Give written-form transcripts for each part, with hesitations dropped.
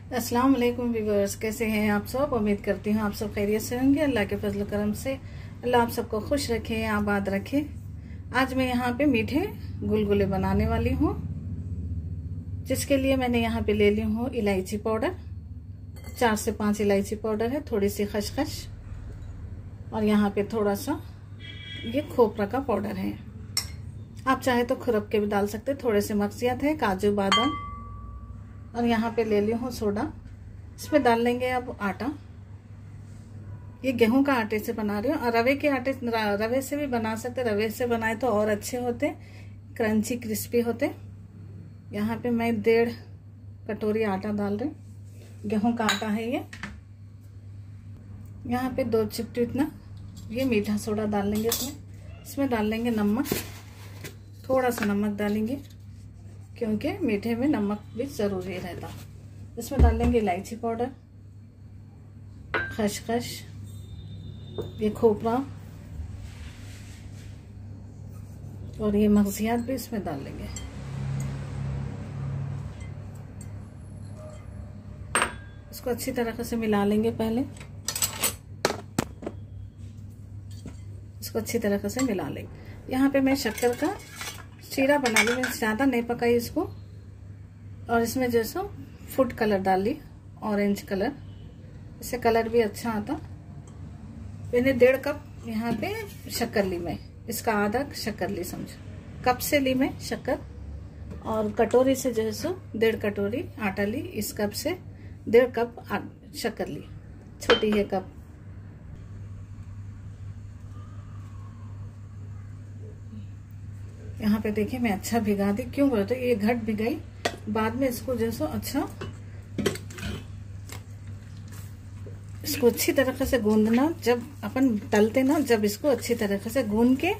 अस्सलाम वालेकुम व्यूअर्स, कैसे हैं आप सब। उम्मीद करती हूँ आप सब खैरियत से होंगे। अल्लाह के फजल करम से अल्लाह आप सबको खुश रखे, आबाद रखे। आज मैं यहाँ पे मीठे गुलगुले बनाने वाली हूँ, जिसके लिए मैंने यहाँ पे ले ली हूँ इलायची पाउडर। 4 से 5 इलायची पाउडर है, थोड़ी सी खसखस और यहाँ पे थोड़ा सा ये खोपरा का पाउडर है। आप चाहे तो खुरक के भी डाल सकते। थोड़े से मगसियत है, काजू बादाम, और यहाँ पे ले ली हूँ सोडा। इसमें डाल लेंगे अब आटा। ये गेहूं का आटे से बना रही हूँ, और रवे से भी बना सकते। रवे से बनाए तो और अच्छे होते, क्रंची क्रिस्पी होते। यहाँ पे मैं 1.5 कटोरी आटा डाल रही हूँ। गेहूं का आटा है ये। यहाँ पे 2 चिपटी इतना ये मीठा सोडा डाल लेंगे इसमें डाल लेंगे नमक। थोड़ा सा नमक डालेंगे क्योंकि मीठे में नमक भी ज़रूरी रहता। इसमें डाल लेंगे इलायची पाउडर, खसखस, ये खोपरा और ये मगसियात भी इसमें डाल लेंगे। इसको अच्छी तरह से मिला लेंगे। पहले इसको अच्छी तरह से मिला लेंगे। यहाँ पे मैं शक्कर का शीरा बना ली। मैंने ज़्यादा नहीं पकाई इसको, और इसमें जैसा फूड कलर डाल ली, ऑरेंज कलर। इससे कलर भी अच्छा आता। मैंने 1.5 कप यहाँ पे शक्कर ली मैं। इसका आधा शक्कर ली, समझो कप से ली मैं शक्कर, और कटोरी से जैसे 1.5 कटोरी आटा ली। इस कप से 1.5 कप शक्कर ली, छोटी है कप। यहाँ पे देखिए मैं अच्छा भिगा दी। क्यों बोले तो ये घट भिगाई, बाद में इसको जैसो अच्छा इसको अच्छी तरह से गूंदना। जब अपन तलते ना, जब इसको अच्छी तरह से गूंद के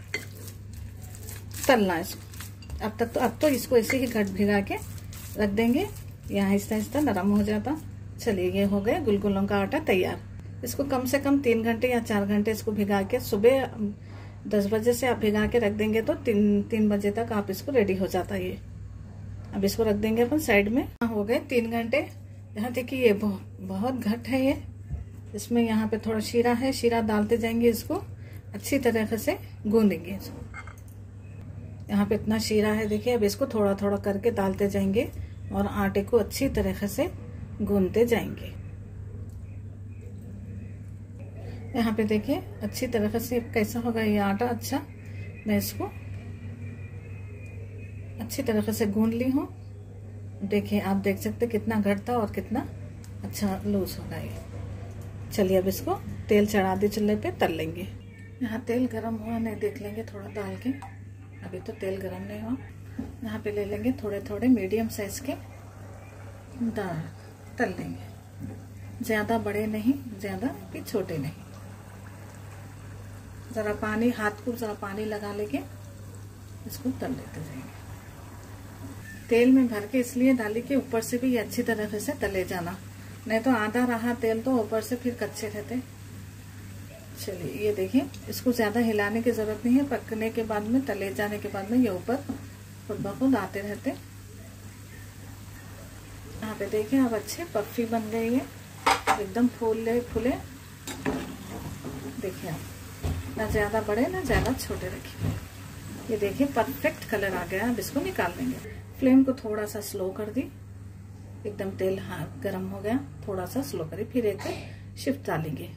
तलना इसको। अब तो इसको ऐसे ही घट भिगा के रख देंगे। यहाँ आहिस्ता आहिस्ता नरम हो जाता। चलिए, ये हो गया गुलगुलों का आटा तैयार। इसको कम से कम 3 घंटे या 4 घंटे इसको भिगा के, सुबह 10 बजे से आप भिगा के रख देंगे तो 3 बजे तक आप इसको रेडी हो जाता है ये। अब इसको रख देंगे अपन साइड में। हो गए 3 घंटे। यहाँ देखिए ये बहुत घट है ये। इसमें यहाँ पे थोड़ा शीरा है, शीरा डालते जाएंगे। इसको अच्छी तरह से गूंदेंगे इसको। यहाँ पे इतना शीरा है देखिए। अब इसको थोड़ा थोड़ा करके डालते जाएंगे और आटे को अच्छी तरह से गूंदते जाएंगे। यहाँ पे देखिए अच्छी तरह से कैसा होगा ये आटा। अच्छा, मैं इसको अच्छी तरह से गूंद ली हूँ। देखिए, आप देख सकते कितना घट था और कितना अच्छा लूज होगा ये। चलिए, अब इसको तेल चढ़ा दी चूल्हे पे, तल लेंगे। यहाँ तेल गरम हुआ नहीं, देख लेंगे थोड़ा डाल के। अभी तो तेल गरम नहीं हुआ। यहाँ पे ले लेंगे थोड़े थोड़े मीडियम साइज के दाल, तल लेंगे। ज्यादा बड़े नहीं, ज्यादा भी छोटे नहीं। जरा पानी, हाथ को जरा पानी लगा लेके इसको तल लेते जाएंगे। तेल में भर के इसलिए डाली कि ऊपर से भी ये अच्छी तरह से तले जाना, नहीं तो आधा रहा तेल तो ऊपर से फिर कच्चे रहते। चलिए, ये देखिए इसको ज्यादा हिलाने की जरूरत नहीं है। पकने के बाद में, तले जाने के बाद में ये ऊपर खुद ब खुद आते रहते। यहाँ पे देखिए अब अच्छे पफ्फी बन गई है, एकदम फूले फूले। देखिए आप, ना ज्यादा बड़े ना ज्यादा छोटे रखिए। ये देखिए परफेक्ट कलर आ गया। अब इसको निकाल लेंगे। फ्लेम को थोड़ा सा स्लो कर दी। एकदम तेल गरम हो गया, थोड़ा सा स्लो करी, फिर एक शिफ्ट डालेंगे।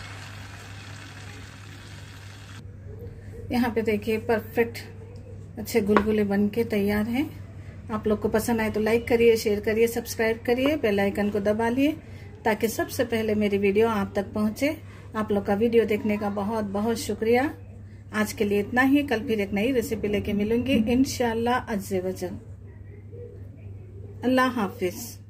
यहाँ पे देखिए परफेक्ट अच्छे गुलगुले बन के तैयार हैं। आप लोग को पसंद आए तो लाइक करिए, शेयर करिए, सब्सक्राइब करिए, बेल आइकन को दबा लिए ताकि सबसे पहले मेरी वीडियो आप तक पहुंचे। आप लोग का वीडियो देखने का बहुत बहुत शुक्रिया। आज के लिए इतना ही। कल फिर एक नई रेसिपी लेके मिलूंगी इंशाअल्लाह अज़्ज़ व जल। अल्लाह हाफिज।